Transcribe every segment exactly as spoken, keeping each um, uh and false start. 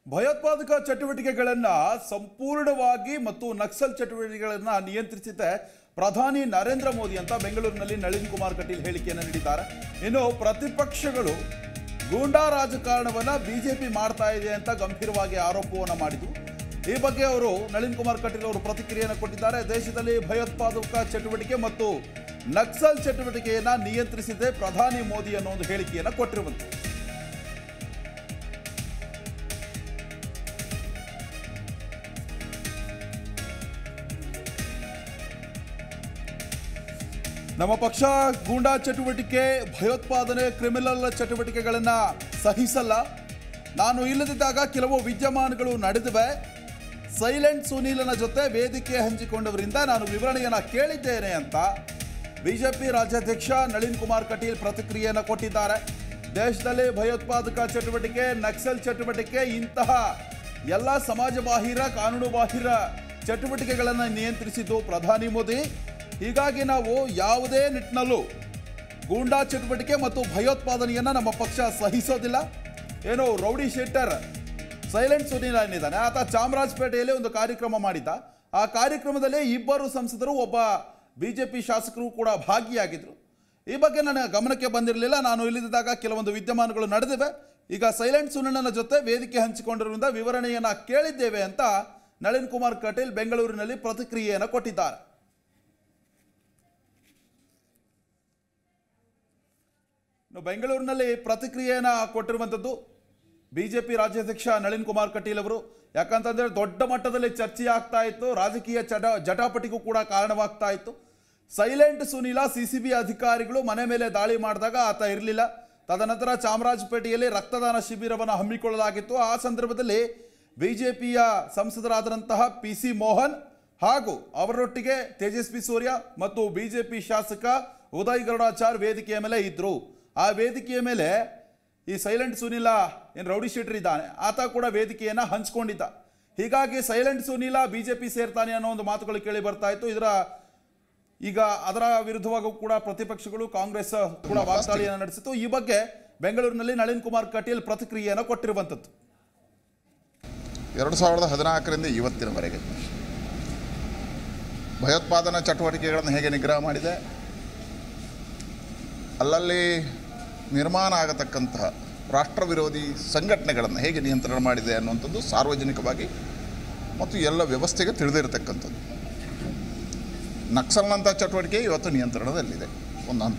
ಭಯೋತ್ಪಾದಕ ಚಟುವಟಿಕೆಗಳನ್ನು ಸಂಪೂರ್ಣವಾಗಿ ಮತ್ತು ನಕ್ಸಲ್ ಚಟುವಟಿಕೆಗಳನ್ನು ನಿಯಂತ್ರಿಸಿದೆ ಪ್ರಧಾನಿ ನರೇಂದ್ರ ಮೋದಿ ಅಂತ ಬೆಂಗಳೂರಿನಲ್ಲಿ ನಳಿನ್ ಕುಮಾರ್ ಕಟೀಲ್ ಹೇಳಿಕೆಯನ್ನು ನೀಡಿದ್ದಾರೆ. ಇನ್ನು ಪ್ರತಿಪಕ್ಷಗಳು ಗೂಂಡಾ ರಾಜಕಾರಣವನ್ನು ಬಿಜೆಪಿ ಮಾಡ್ತಾ ಇದೆ ಅಂತ ಗಂಭೀರವಾಗಿ ಆರೋಪವನ್ನು ಮಾಡಿದ್ದು. ಈ ಬಗ್ಗೆ ಅವರು ನಳಿನ್ ಕುಮಾರ್ ಕಟೀಲ್ ಅವರು ಪ್ರತಿಕ್ರಿಯೆಯನ್ನು ಕೊಟ್ಟಿದ್ದಾರೆ. ದೇಶದಲ್ಲಿ ಭಯೋತ್ಪಾದಕ ಚಟುವಟಿಕೆ ಮತ್ತು ನಕ್ಸಲ್ ಚಟುವಟಿಕೆಯನ್ನು ನಿಯಂತ್ರಿಸಿದೆ ಪ್ರಧಾನಿ ಮೋದಿ ಅನ್ನೋ ಒಂದು ಹೇಳಿಕೆಯನ್ನು ಕೊಟ್ಟಿರುವಂತೆ ನಮ್ಮ ಪಕ್ಷ ಗೂಂಡಾ ಚಟುವಟಿಕೆ, ಭಯೋತ್ಪಾದನೆ, ಕ್ರಿಮಿನಲ್ ಚಟುವಟಿಕೆಗಳನ್ನು ಸಹಿಸಲ್ಲ. ನಾನು ಇಲ್ಲದಿದ್ದಾಗ ಕೆಲವು ವಿದ್ಯಮಾನಗಳು ನಡೆದಿವೆ. ಸೈಲೆಂಟ್ ಸುನೀಲನ ಜೊತೆ ವೇದಿಕೆ ಹಂಚಿಕೊಂಡವರಿಂದ ನಾನು ವಿವರಣೆಯನ್ನು ಕೇಳಿದ್ದೇನೆ ಅಂತ ಬಿಜೆಪಿ ರಾಜ್ಯಾಧ್ಯಕ್ಷ ನಳಿನ್ ಕುಮಾರ್ ಕಟೀಲ್ ಪ್ರತಿಕ್ರಿಯೆಯನ್ನು ಕೊಟ್ಟಿದ್ದಾರೆ. ದೇಶದಲ್ಲಿ ಭಯೋತ್ಪಾದಕ ಚಟುವಟಿಕೆ, ನಕ್ಸಲ್ ಚಟುವಟಿಕೆ, ಇಂತಹ ಎಲ್ಲ ಸಮಾಜ ಬಾಹಿರ, ಕಾನೂನು ಬಾಹಿರ ಚಟುವಟಿಕೆಗಳನ್ನು ನಿಯಂತ್ರಿಸಿದ್ದು ಪ್ರಧಾನಿ ಮೋದಿ. ಹೀಗಾಗಿ ನಾವು ಯಾವುದೇ ನಿಟ್ಟಿನಲ್ಲೂ ಗೂಂಡಾ ಚಟುವಟಿಕೆ ಮತ್ತು ಭಯೋತ್ಪಾದನೆಯನ್ನು ನಮ್ಮ ಪಕ್ಷ ಸಹಿಸೋದಿಲ್ಲ. ಏನು ರೌಡಿ ಶೀಟರ್ ಸೈಲೆಂಟ್ ಸುನೀಲ್ ಏನಿದ್ದಾನೆ ಆತ ಚಾಮರಾಜಪೇಟೆಯಲ್ಲಿ ಒಂದು ಕಾರ್ಯಕ್ರಮ ಮಾಡಿದ್ದ. ಆ ಕಾರ್ಯಕ್ರಮದಲ್ಲಿ ಇಬ್ಬರು ಸಂಸದರು, ಒಬ್ಬ ಬಿಜೆಪಿ ಶಾಸಕರು ಕೂಡ ಭಾಗಿಯಾಗಿದ್ದರು. ಈ ಬಗ್ಗೆ ನನ್ನ ಗಮನಕ್ಕೆ ಬಂದಿರಲಿಲ್ಲ. ನಾನು ಇಲ್ಲಿದ್ದಾಗ ಕೆಲವೊಂದು ವಿದ್ಯಮಾನಗಳು ನಡೆದಿವೆ. ಈಗ ಸೈಲೆಂಟ್ ಸುನೀಲನ ಜೊತೆ ವೇದಿಕೆ ಹಂಚಿಕೊಂಡಿರುವುದರಿಂದ ವಿವರಣೆಯನ್ನು ಕೇಳಿದ್ದೇವೆ ಅಂತ ನಳಿನ್ ಕುಮಾರ್ ಕಟೀಲ್ ಬೆಂಗಳೂರಿನಲ್ಲಿ ಪ್ರತಿಕ್ರಿಯೆಯನ್ನು ಕೊಟ್ಟಿದ್ದಾರೆ. ಬೆಂಗಳೂರಿನಲ್ಲಿ ಪ್ರತಿಕ್ರಿಯೆಯನ್ನು ಕೊಟ್ಟಿರುವಂಥದ್ದು ಬಿಜೆಪಿ ರಾಜ್ಯಾಧ್ಯಕ್ಷ ನಳಿನ್ ಕುಮಾರ್ ಕಟೀಲ್ ಅವರು. ಯಾಕಂತಂದರೆ ದೊಡ್ಡ ಮಟ್ಟದಲ್ಲಿ ಚರ್ಚೆ ಆಗ್ತಾ ಇತ್ತು, ರಾಜಕೀಯ ಚಟ ಜಟಾಪಟಿಗೂ ಕೂಡ ಕಾರಣವಾಗ್ತಾ ಇತ್ತು. Silent Sunil C C B ಅಧಿಕಾರಿಗಳು ಮನೆ ಮೇಲೆ ದಾಳಿ ಮಾಡಿದಾಗ ಆತ ಇರಲಿಲ್ಲ. ತದನಂತರ ಚಾಮರಾಜಪೇಟೆಯಲ್ಲಿ ರಕ್ತದಾನ ಶಿಬಿರವನ್ನು ಹಮ್ಮಿಕೊಳ್ಳಲಾಗಿತ್ತು. ಆ ಸಂದರ್ಭದಲ್ಲಿ ಬಿಜೆಪಿಯ ಸಂಸದರಾದಂತಹ ಪಿ ಸಿ ಮೋಹನ್ ಹಾಗೂ ಅವರೊಟ್ಟಿಗೆ ತೇಜಸ್ವಿ ಸೂರ್ಯ ಮತ್ತು ಬಿಜೆಪಿ ಶಾಸಕ ಉದಯ್ ಗರುಡಾಚಾರ್ ವೇದಿಕೆಯ ಮೇಲೆ ಇದ್ದರು. ಆ ವೇದಿಕೆಯ ಮೇಲೆ ಈ ಸೈಲೆಂಟ್ ಸುನೀಲ ಏನು ರೌಡಿ ಶೀಟರ್ ಇದ್ದಾನೆ ಆತ ಕೂಡ ವೇದಿಕೆಯನ್ನು ಹಂಚ್ಕೊಂಡಿದ್ದ. ಹೀಗಾಗಿ ಸೈಲೆಂಟ್ ಸುನೀಲ ಬಿಜೆಪಿ ಸೇರ್ತಾನೆ ಅನ್ನೋ ಒಂದು ಮಾತುಗಳು ಕೇಳಿ ಬರ್ತಾ ಇತ್ತು. ಇದರ ಈಗ ಅದರ ವಿರುದ್ಧವಾಗೂ ಕೂಡ ಪ್ರತಿಪಕ್ಷಗಳು, ಕಾಂಗ್ರೆಸ್ ಕೂಡ ವಾಗ್ದಾಳಿಯನ್ನು ನಡೆಸಿತು. ಈ ಬಗ್ಗೆ ಬೆಂಗಳೂರಿನಲ್ಲಿ ನಳಿನ್ ಕುಮಾರ್ ಕಟೀಲ್ ಪ್ರತಿಕ್ರಿಯೆಯನ್ನು ಕೊಟ್ಟಿರುವಂಥದ್ದು. ಎರಡು ಸಾವಿರದ ಹದಿನಾಲ್ಕರಿಂದ ಇವತ್ತಿನವರೆಗೆ ಭಯೋತ್ಪಾದನಾ ಚಟುವಟಿಕೆಗಳನ್ನು ಹೇಗೆ ನಿಗ್ರಹ ಮಾಡಿದೆ, ಅಲ್ಲಲ್ಲಿ ನಿರ್ಮಾಣ ಆಗತಕ್ಕಂತಹ ರಾಷ್ಟ್ರ ವಿರೋಧಿ ಸಂಘಟನೆಗಳನ್ನು ಹೇಗೆ ನಿಯಂತ್ರಣ ಮಾಡಿದೆ ಅನ್ನುವಂಥದ್ದು ಸಾರ್ವಜನಿಕವಾಗಿ ಮತ್ತು ಎಲ್ಲ ವ್ಯವಸ್ಥೆಗೆ ತಿಳಿದಿರತಕ್ಕಂಥದ್ದು. ನಕ್ಸಲ್ನಂಥ ಚಟುವಟಿಕೆ ಇವತ್ತು ನಿಯಂತ್ರಣದಲ್ಲಿದೆ ಒಂದು ಹಂತ.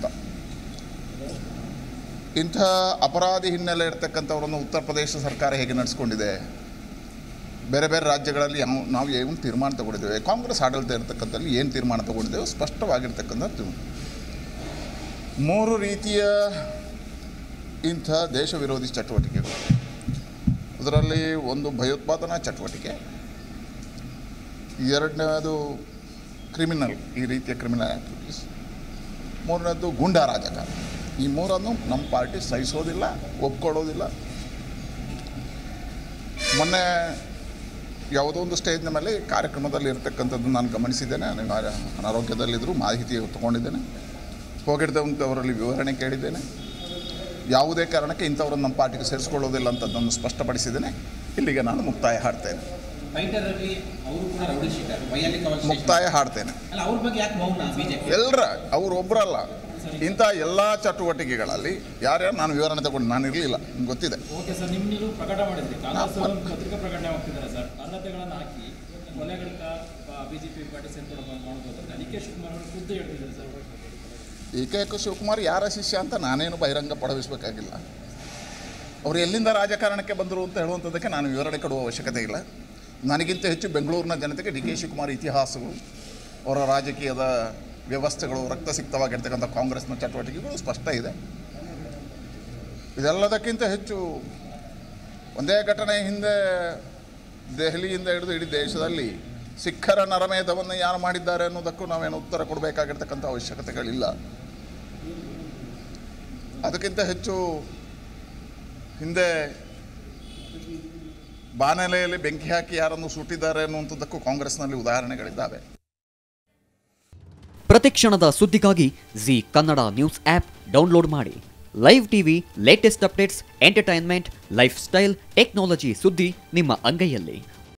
ಇಂಥ ಅಪರಾಧಿ ಹಿನ್ನೆಲೆ ಇರತಕ್ಕಂಥವರನ್ನು ಉತ್ತರ ಪ್ರದೇಶ ಸರ್ಕಾರ ಹೇಗೆ ನಡೆಸ್ಕೊಂಡಿದೆ, ಬೇರೆ ಬೇರೆ ರಾಜ್ಯಗಳಲ್ಲಿ ಯಾವ ನಾವು ಏನು ತೀರ್ಮಾನ ತಗೊಂಡಿದ್ದೇವೆ, ಕಾಂಗ್ರೆಸ್ ಆಡಳಿತ ಇರತಕ್ಕಂಥಲ್ಲಿ ಏನು ತೀರ್ಮಾನ ತಗೊಂಡಿದ್ದೇವೆ ಸ್ಪಷ್ಟವಾಗಿರ್ತಕ್ಕಂಥದ್ದು. ಮೂರು ರೀತಿಯ ಇಂಥ ದೇಶ ವಿರೋಧಿ ಚಟುವಟಿಕೆಗಳು. ಅದರಲ್ಲಿ ಒಂದು ಭಯೋತ್ಪಾದನಾ ಚಟುವಟಿಕೆ, ಎರಡನೇದು ಕ್ರಿಮಿನಲ್, ಈ ರೀತಿಯ ಕ್ರಿಮಿನಲ್ ಆ್ಯಕ್ಟಿವಿಟೀಸ್, ಮೂರನೇದು ಗೂಂಡಾ ರಾಜಕಾರಣ. ಈ ಮೂರನ್ನು ನಮ್ಮ ಪಾರ್ಟಿ ಸಹಿಸೋದಿಲ್ಲ, ಒಪ್ಕೊಳ್ಳೋದಿಲ್ಲ. ಮೊನ್ನೆ ಯಾವುದೋ ಒಂದು ಸ್ಟೇಜ್ನ ಮೇಲೆ ಕಾರ್ಯಕ್ರಮದಲ್ಲಿ ಇರತಕ್ಕಂಥದ್ದು ನಾನು ಗಮನಿಸಿದ್ದೇನೆ. ನನಗೆ ಅನಾರೋಗ್ಯದಲ್ಲಿದ್ದರೂ ಮಾಹಿತಿ ತೊಗೊಂಡಿದ್ದೇನೆ, ಹೋಗಿಡ್ದವಂಥವರಲ್ಲಿ ವಿವರಣೆ ಕೇಳಿದ್ದೇನೆ. ಯಾವುದೇ ಕಾರಣಕ್ಕೆ ಇಂಥವ್ರನ್ನ ನಮ್ಮ ಪಾರ್ಟಿಗೆ ಸೇರಿಸ್ಕೊಳ್ಳೋದಿಲ್ಲ ಅಂತ ನಾನು ಸ್ಪಷ್ಟಪಡಿಸಿದ್ದೇನೆ. ಇಲ್ಲಿಗೆ ನಾನು ಮುಕ್ತಾಯ ಹಾಡ್ತೇನೆ ಮುಕ್ತಾಯ ಹಾಡ್ತೇನೆ ಎಲ್ಲರ ಅವ್ರು ಒಬ್ಬರಲ್ಲ, ಇಂಥ ಎಲ್ಲ ಚಟುವಟಿಕೆಗಳಲ್ಲಿ ಯಾರ್ಯಾರು ನಾನು ವಿವರಣೆ ತಗೊಂಡು ನಾನು ಇರಲಿಲ್ಲ, ನಿಮ್ಗೆ ಗೊತ್ತಿದೆ. ಎ ಕೆ ಶಿವಕುಮಾರ್ ಯಾರ ಶಿಷ್ಯ ಅಂತ ನಾನೇನು ಬಹಿರಂಗ ಪಡವಿಸಬೇಕಾಗಿಲ್ಲ. ಅವರು ಎಲ್ಲಿಂದ ರಾಜಕಾರಣಕ್ಕೆ ಬಂದರು ಅಂತ ಹೇಳುವಂಥದ್ದಕ್ಕೆ ನಾನು ವಿವರಣೆ ಕೊಡುವ ಅವಶ್ಯಕತೆ ಇಲ್ಲ. ನನಗಿಂತ ಹೆಚ್ಚು ಬೆಂಗಳೂರಿನ ಜನತೆಗೆ ಡಿ ಕೆ ಶಿವಕುಮಾರ್ ಇತಿಹಾಸಗಳು, ಅವರ ರಾಜಕೀಯದ ವ್ಯವಸ್ಥೆಗಳು, ರಕ್ತಸಿಕ್ತವಾಗಿರ್ತಕ್ಕಂಥ ಕಾಂಗ್ರೆಸ್ನ ಚಟುವಟಿಕೆಗಳು ಸ್ಪಷ್ಟ ಇದೆ. ಇದೆಲ್ಲದಕ್ಕಿಂತ ಹೆಚ್ಚು ಒಂದೇ ಘಟನೆ ಹಿಂದೆ ದೆಹಲಿಯಿಂದ ಹಿಡಿದು ಇಡೀ ದೇಶದಲ್ಲಿ ಸಿಖ್ಖರ ನರಮೇಧವನ್ನು ಯಾರು ಮಾಡಿದ್ದಾರೆ ಅನ್ನೋದಕ್ಕೂ ನಾವೇನು ಉತ್ತರ ಕೊಡಬೇಕಾಗಿರ್ತಕ್ಕಂಥ ಅವಶ್ಯಕತೆಗಳಿಲ್ಲ. ಅದಕ್ಕಿಂತ ಹೆಚ್ಚು ಹಿಂದೆ ಬಾನೆಲೆಯಲ್ಲಿ ಬೆಂಕಿ ಹಾಕಿ ಯಾರನ್ನು ಸುಟ್ಟಿದ್ದಾರೆ ಅನ್ನುವಂಥದ್ದಕ್ಕೂ ಕಾಂಗ್ರೆಸ್ನಲ್ಲಿ ಉದಾಹರಣೆಗಳಿದ್ದಾವೆ. ಪ್ರತಿಕ್ಷಣದ ಸುದ್ದಿಗಾಗಿ Zee Kannada news app download ಮಾಡಿ, live TV, latest updates, entertainment, lifestyle, technology ಸುದ್ದಿ ನಿಮ್ಮ ಅಂಗೈಯಲ್ಲಿ.